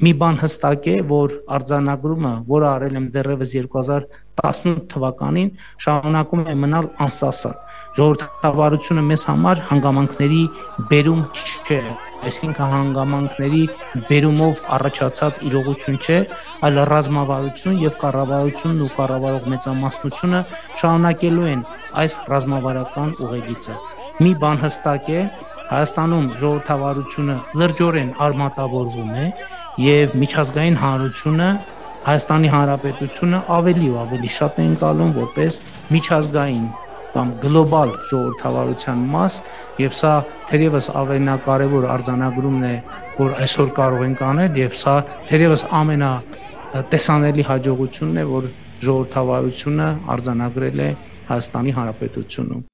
Մի բան հստակ է, որ արձանագրումը, որը արել եմ դեռևս 2018 թվականին, շարունակում է մնալ անսասան։ Ժողովրդավարությունը մեզ համար հանգամանքների բերում չէ, այսինքն հանգամանքների բերումով առաջացած իրողություն չէ, այլ ռազմավարություն եւ կառավարությունն ու կառավարող մեծամասնությունը շարունակելու են այս ռազմավարական ուղեգիծը։ Մի բան հստակ է, Հայաստանում ժողովրդավարությունը լրջորեն արմատավորվում է եւ միջազգային հանրությունը Հայաստանի Հանրապետությունը ավելի ու ավելի շատ է ընկալում որպես միջազգային կամ գլոբալ ժողովրդավարության մաս եւ սա թերևս ամենակարևոր արձանագրումն է, որ այսօր կարող ենք անել եւ սա թերևս ամենատեսանելի հաջողությունն է, որ ժողովրդավարությունը արձանագրել է Հայաստանի Հանրապետությունում։